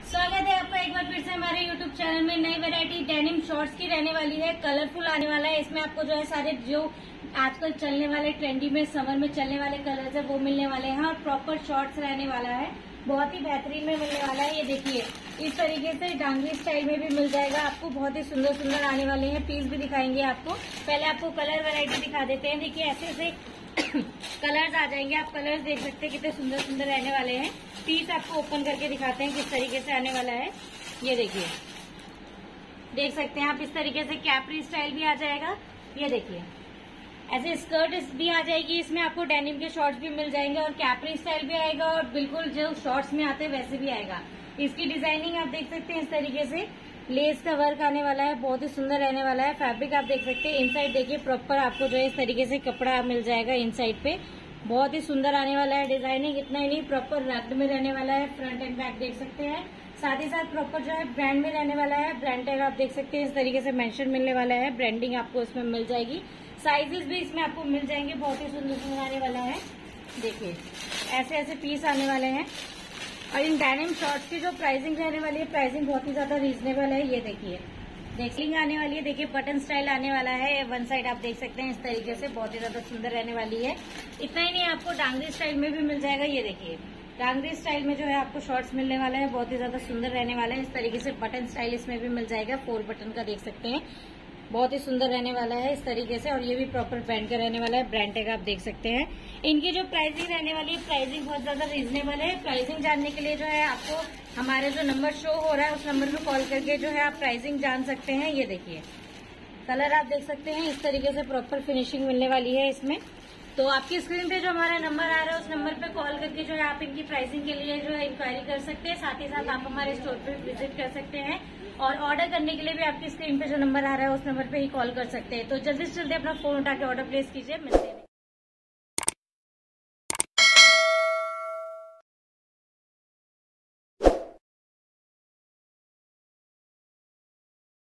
स्वागत है आपका एक बार फिर से हमारे YouTube चैनल में। नई वैरायटी डेनिम शॉर्ट्स की रहने वाली है, कलरफुल आने वाला है। इसमें आपको जो है सारे जो आजकल चलने वाले ट्रेंडी में समर में चलने वाले कलर्स है वो मिलने वाले हैं और प्रॉपर शॉर्ट्स रहने वाला है, बहुत ही बेहतरीन में मिलने वाला है। ये देखिए इस तरीके से डांगरी स्टाइल में भी मिल जाएगा आपको, बहुत ही सुंदर सुंदर आने वाले हैं। पीस भी दिखाएंगे आपको, पहले आपको कलर वैरायटी दिखा देते हैं। देखिए ऐसे ऐसे कलर्स आ जाएंगे, आप कलर्स देख सकते हैं कितने सुंदर सुंदर रहने वाले हैं। पीस आपको ओपन करके दिखाते हैं किस तरीके से आने वाला है। ये देखिए देख सकते हैं आप, इस तरीके से कैप्री स्टाइल भी आ जाएगा। ये देखिए ऐसे स्कर्ट भी आ जाएगी, इसमें आपको डेनिम के शॉर्ट्स भी मिल जाएंगे और कैप्री स्टाइल भी आएगा और बिल्कुल जो शॉर्ट्स में आते हैं वैसे भी आएगा। इसकी डिजाइनिंग आप देख सकते हैं, इस तरीके से लेस का वर्क आने वाला है, बहुत ही सुंदर रहने वाला है। फैब्रिक आप देख सकते हैं, इनसाइड देखिए प्रॉपर आपको जो है इस तरीके से कपड़ा मिल जाएगा इनसाइड पे, बहुत ही सुंदर आने वाला है। डिजाइनिंग इतना ही नहीं, प्रॉपर रग्ड में रहने वाला है। फ्रंट एंड बैक देख सकते हैं, साथ ही साथ प्रॉपर जो है ब्रांड में रहने वाला है। ब्रांड टैग आप देख सकते हैं, इस तरीके से मेंशन मिलने वाला है। ब्रांडिंग आपको इसमें मिल जाएगी, साइजेस भी इसमें आपको मिल जाएंगे, बहुत ही सुंदर सुंदर आने वाला है। देखिए ऐसे ऐसे पीस आने वाले हैं और इन डेनिम शॉर्ट्स की जो प्राइसिंग रहने वाली है, प्राइसिंग बहुत ही ज्यादा रीजनेबल है। ये देखिए डेक्लिंग आने वाली है, देखिए बटन स्टाइल आने वाला है। वन साइड आप देख सकते हैं इस तरीके से, बहुत ही ज्यादा सुंदर रहने वाली है। इतना ही नहीं, आपको डांगरी स्टाइल में भी मिल जाएगा। ये देखिए डांगरी स्टाइल में जो है आपको शॉर्ट्स मिलने वाला है, बहुत ही ज्यादा सुंदर रहने वाला है। इस तरीके से बटन स्टाइल इसमें भी मिल जाएगा, 4 बटन का देख सकते हैं, बहुत ही सुंदर रहने वाला है इस तरीके से। और ये भी प्रॉपर ब्रांड का रहने वाला है, ब्रांड टैग आप देख सकते हैं। इनकी जो प्राइसिंग रहने वाली है, प्राइसिंग बहुत ज्यादा रीजनेबल है। प्राइसिंग जानने के लिए जो है आपको हमारे जो नंबर शो हो रहा है उस नंबर पे कॉल करके जो है आप प्राइसिंग जान सकते हैं। ये देखिए कलर आप देख सकते हैं, इस तरीके से प्रॉपर फिनिशिंग मिलने वाली है इसमें। तो आपकी स्क्रीन पे जो हमारा नंबर आ रहा है उस नंबर पे कॉल करके जो है आप इनकी प्राइसिंग के लिए जो है इंक्वायरी कर सकते हैं। साथ ही साथ आप हमारे स्टोर पे विजिट कर सकते हैं और ऑर्डर करने के लिए भी आपकी स्क्रीन पे जो नंबर आ रहा है उस नंबर पे ही कॉल कर सकते हैं। तो जल्दी से जल्दी अपना फोन उठा के ऑर्डर प्लेस कीजिए। मिलते हैं।